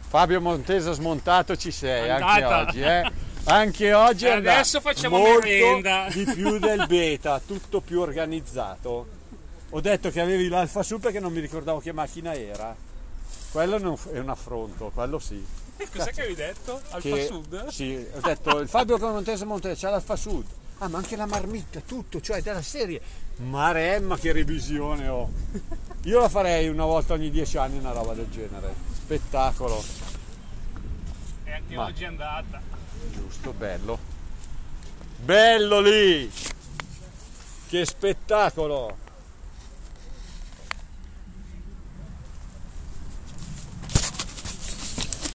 Fabio Montese smontato ci sei anche Andata. oggi, eh? Anche oggi è andato Adesso facciamo molto merenda. di più del beta, tutto più organizzato. Ho detto che avevi l'Alfa Sud perché non mi ricordavo che macchina era. Quello non è un affronto, quello sì. Cos'è che avevi detto? Alfa Che- Sud? Sì, ho detto il Fabio Montese c'ha l'Alfa Sud. Ah, ma anche la marmitta, tutto, cioè della serie. Maremma, che revisione ho. Io la farei una volta ogni 10 anni una roba del genere. Spettacolo. E anche Ma- oggi è andata. Giusto, bello. Bello lì! Che spettacolo!